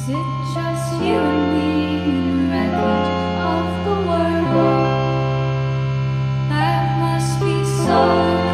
Is it just you and me in the wreckage of the world? That must be so